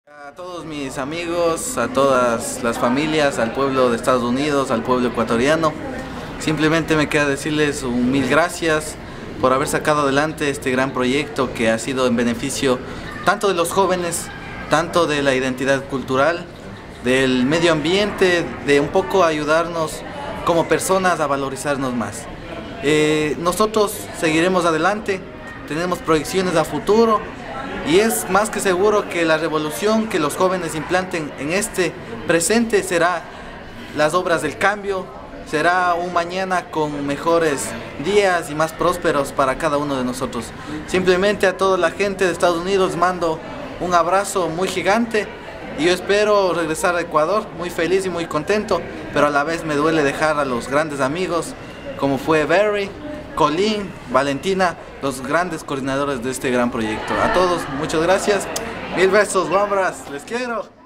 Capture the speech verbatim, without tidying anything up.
A todos mis amigos, a todas las familias, al pueblo de Estados Unidos, al pueblo ecuatoriano, simplemente me queda decirles un mil gracias por haber sacado adelante este gran proyecto que ha sido en beneficio tanto de los jóvenes, tanto de la identidad cultural, del medio ambiente, de un poco ayudarnos como personas a valorizarnos más. Eh, nosotros seguiremos adelante, tenemos proyecciones a futuro. Y es más que seguro que la revolución que los jóvenes implanten en este presente será las obras del cambio, será un mañana con mejores días y más prósperos para cada uno de nosotros. Simplemente a toda la gente de Estados Unidos mando un abrazo muy gigante y yo espero regresar a Ecuador muy feliz y muy contento, pero a la vez me duele dejar a los grandes amigos como fue Barry, Colin, Valentina, los grandes coordinadores de este gran proyecto. A todos, muchas gracias. Mil besos, guambras, les quiero.